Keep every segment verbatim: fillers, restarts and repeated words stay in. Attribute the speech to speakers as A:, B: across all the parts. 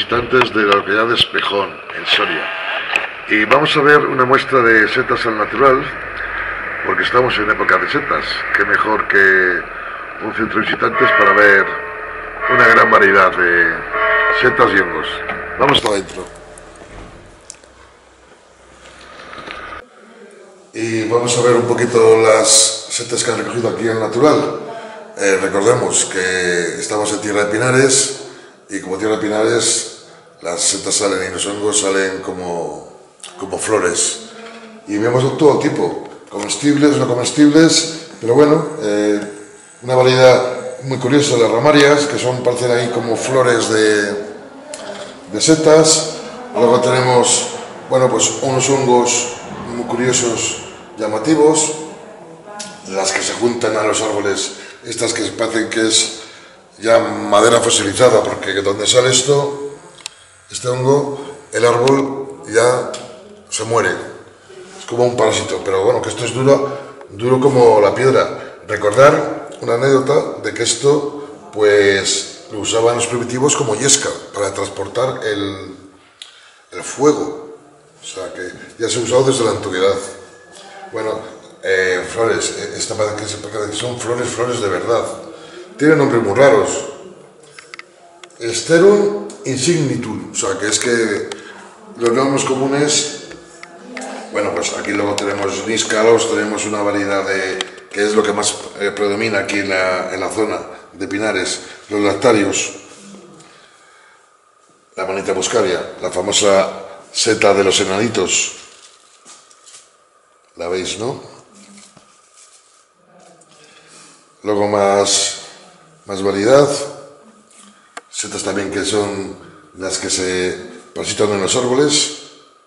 A: visitantes de la localidad de Espejón, en Soria. Y vamos a ver una muestra de setas al natural, porque estamos en época de setas. Qué mejor que un centro de visitantes para ver una gran variedad de setas y hongos. Vamos para adentro. Y vamos a ver un poquito las setas que han recogido aquí en el natural. Eh, recordemos que estamos en tierra de pinares y como tierra de pinares las setas salen y los hongos salen como, como flores. Y vemos de todo tipo, comestibles, no comestibles, pero bueno, eh, una variedad muy curiosa de las ramarias, que son, parecen ahí como flores de, de setas. Luego tenemos, bueno, pues unos hongos muy curiosos, llamativos, las que se juntan a los árboles, estas que parecen que es ya madera fosilizada, porque donde sale esto, este hongo, el árbol ya se muere, es como un parásito, pero bueno, que esto es duro, duro como la piedra. Recordar una anécdota de que esto, pues, lo usaban los primitivos como yesca, para transportar el, el fuego, o sea que ya se ha usado desde la antigüedad. Bueno, eh, flores, esta parece que son flores, flores de verdad. Tienen nombres muy raros. Sterum insignitur, o sea que es que los nombres comunes, bueno, pues aquí luego tenemos níscalos, tenemos una variedad de, que es lo que más eh, predomina aquí en la, en la zona de pinares, los lactarios, la manita muscaria, la famosa seta de los enanitos, la veis, ¿no? Luego más, más variedad, setas también que son las que se parasitan en los árboles.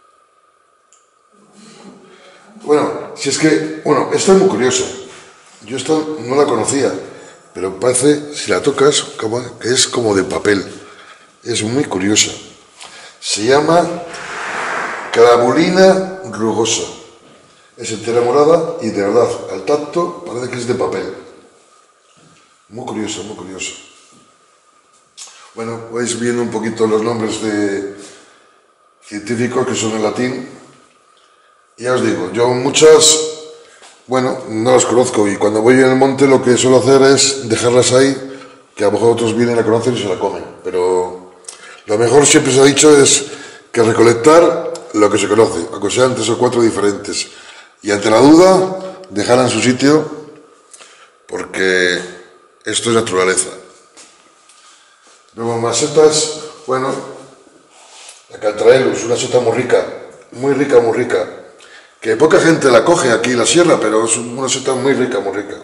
A: Bueno, si es que, bueno, esta es muy curiosa, yo esta no la conocía, pero parece, si la tocas, como, que es como de papel, es muy curiosa. Se llama Clavulina rugosa, es entera morada y de verdad, al tacto parece que es de papel. Muy curioso, muy curioso. Bueno, vais viendo un poquito los nombres de científicos que son en latín. Y ya os digo, yo muchas, bueno, no las conozco y cuando voy en el monte lo que suelo hacer es dejarlas ahí, que a lo mejor otros vienen a conocer y se la comen. Pero lo mejor siempre se ha dicho es que recolectar lo que se conoce, aunque sean tres o cuatro diferentes. Y ante la duda, dejarla en su sitio, porque esto es naturaleza. Luego más setas, bueno, la Caltraelus, una seta muy rica, muy rica, muy rica, que poca gente la coge aquí en la sierra, pero es una seta muy rica, muy rica.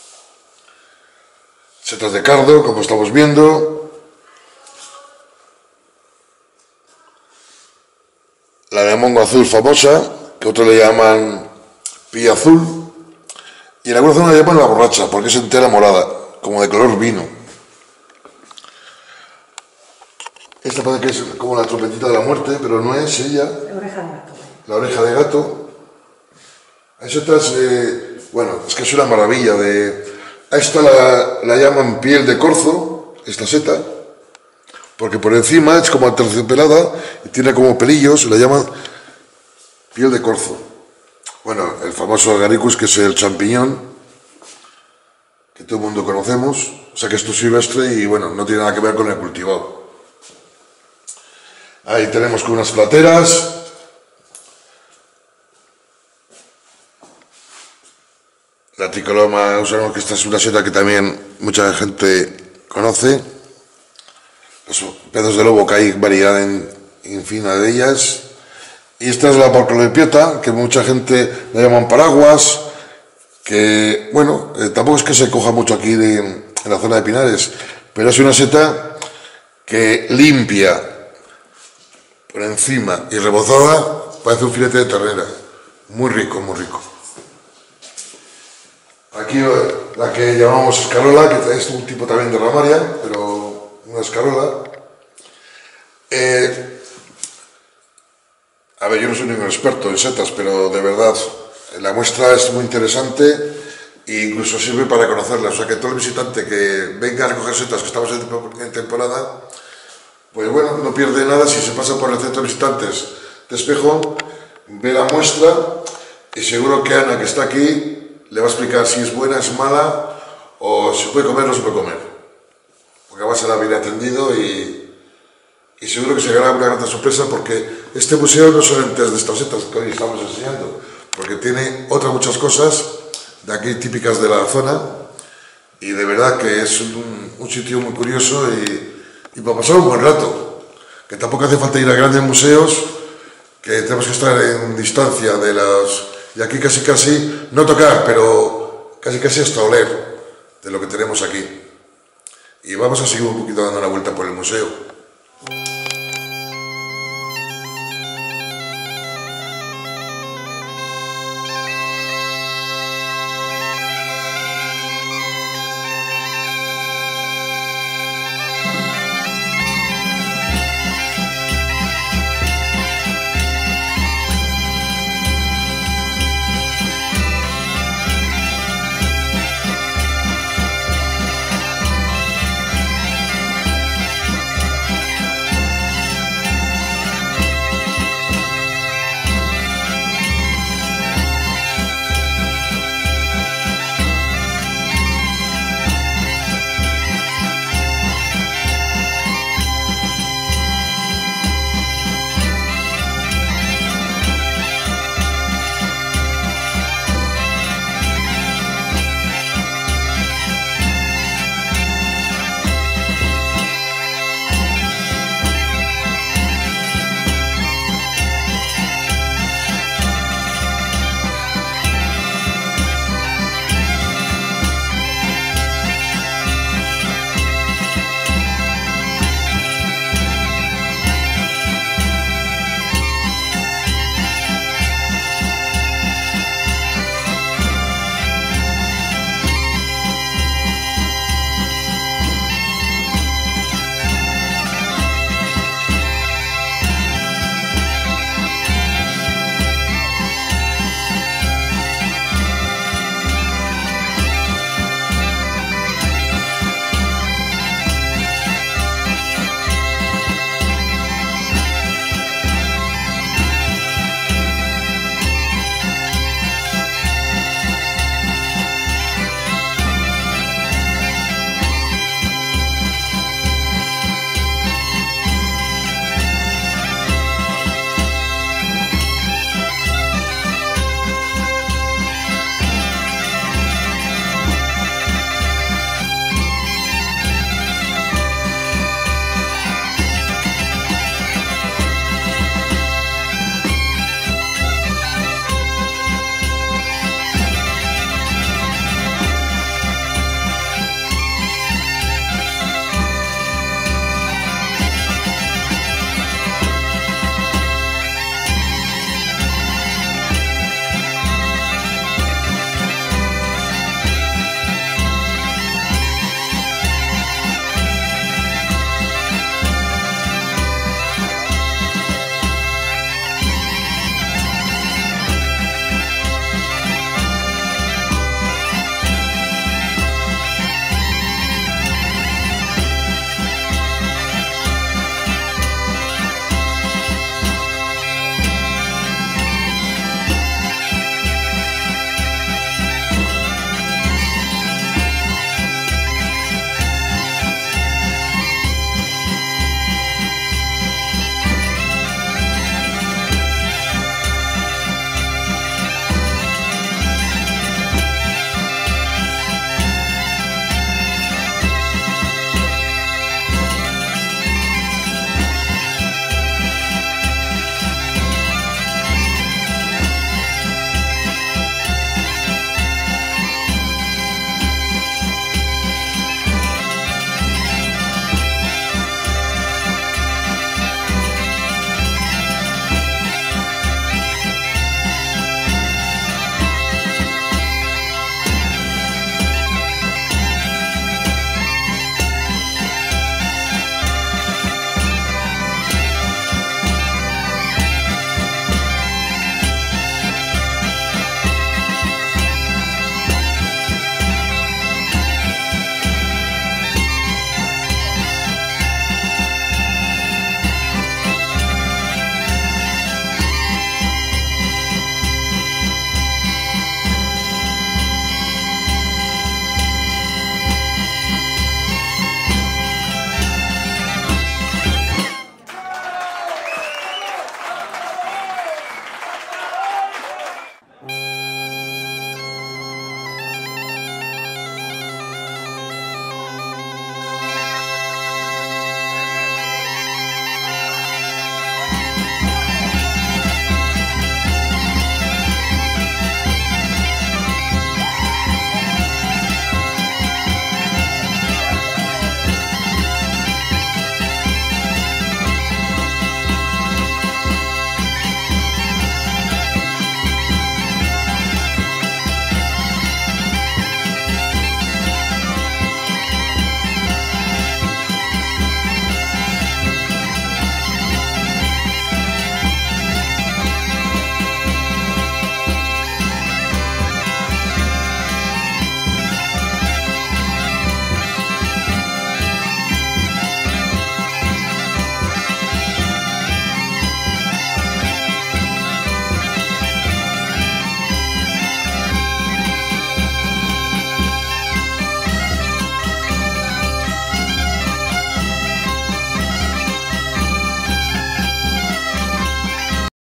A: Setas de cardo, como estamos viendo. La de mongo azul famosa, que otros le llaman pilla azul, y en alguna zona le llaman la borracha, porque es entera morada, como de color vino. Esta parece que es como la trompetita de la muerte, pero no es ella.
B: La oreja de gato.
A: La oreja de gato. Hay otras, eh, bueno, es que es una maravilla. De, a esta la, la llaman piel de corzo, esta seta, porque por encima es como aterciopelada y tiene como pelillos, la llaman piel de corzo. Bueno, el famoso agaricus, que es el champiñón, que todo el mundo conocemos, o sea que esto es silvestre y bueno, no tiene nada que ver con el cultivado. Ahí tenemos con unas plateras. La Tricoloma usamos, que esta es una seta que también mucha gente conoce. Los pedos de lobo, que hay variedad en, infinita de ellas. Y esta es la Parcolopiota, que mucha gente la llaman paraguas, que, bueno, eh, tampoco es que se coja mucho aquí de, en la zona de pinares, pero es una seta que limpia por encima y rebozada, parece un filete de ternera. Muy rico, muy rico. Aquí la que llamamos escarola, que es un tipo también de ramaria, pero una escarola. Eh, a ver, yo no soy ningún experto en setas, pero de verdad, la muestra es muy interesante e incluso sirve para conocerlas. O sea que todo el visitante que venga a recoger setas, que estamos en temporada, Pues bueno, no pierde nada si se pasa por el centro de visitantes de Espejo, ve la muestra y seguro que Ana, que está aquí, le va a explicar si es buena, es mala o si puede comer o no se puede comer. Porque va a ser bien atendido y, y seguro que se hará una gran sorpresa porque este museo no solamente es de estas setas que hoy estamos enseñando, porque tiene otras muchas cosas de aquí típicas de la zona y de verdad que es un, un sitio muy curioso y y para pasar un buen rato, que tampoco hace falta ir a grandes museos, que tenemos que estar en distancia de las... y aquí casi casi, no tocar, pero casi casi hasta oler de lo que tenemos aquí. Y vamos a seguir un poquito dando una vuelta por el museo.